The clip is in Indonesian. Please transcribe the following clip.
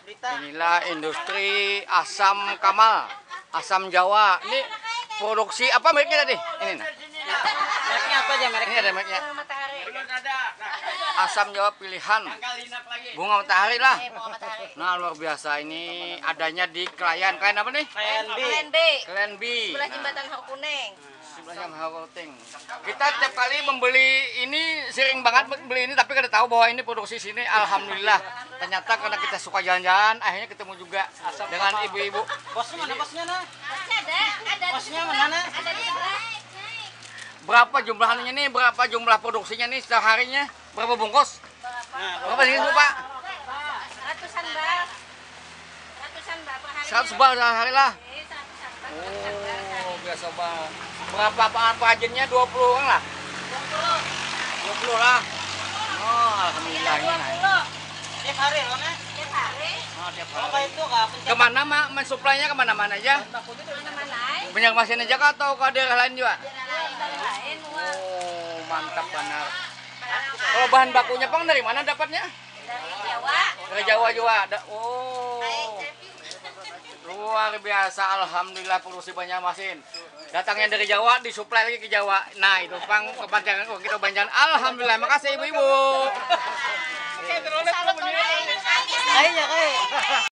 Inilah industri asam Kamal, asam Jawa. Ini produksi apa mereknya tadi? Ini nah. Mereknya apa aja mereknya? Ini ada mereknya. Matahari. Asam Jawa pilihan. Bunga matahari lah. Bunga matahari. Nah, luar biasa ini adanya di Klayan. Klayan apa nih? Klayan B. Klayan B. Klayan B. Sebelah jembatan Hau Kuning. Sebelahnya Mahawalting. Kita tiap kali membeli ini sering banget beli ini tapi kada tahu bahwa ini produksi sini. Alhamdulillah. Ternyata karena kita suka jalan-jalan, akhirnya ketemu juga dengan ibu-ibu. Bosnya mana bosnya nah? Bosnya ada. Bosnya mana nah? Ada di sebelah. Berapa jumlahnya nih? Berapa jumlah produksinya nih setiap harinya? Berapa bungkus? Berapa sih Bu Pak? Ratusan bar. Ratusan bar per hari. 100 bar sehari lah. Ratusan bar. Oh, biasa banget. Berapa pengrajinnya? 20 orang lah? 20 lah. Oh, alhamdulillah ini. Tiap hari loh nah? Tiap hari. Oh, tiap Kalau hari. itu nggak pencet. Kemana mak? Mensuplainya kemana-mana aja? Mana-mana. Banyak mesin aja kah atau ke daerah lain juga? Lain. Oh, mantap benar. Kalau bahan bakunya Pang dari mana dapatnya? Dari Jawa. Dari Jawa juga. Oh. Luar biasa, alhamdulillah produksi banyak mesin. Datangnya dari Jawa, disuplai lagi ke Jawa. Nah, itu Pang kepanjangan kita banjaran. Alhamdulillah, makasih ibu-ibu. Salut. Kayaknya kayak.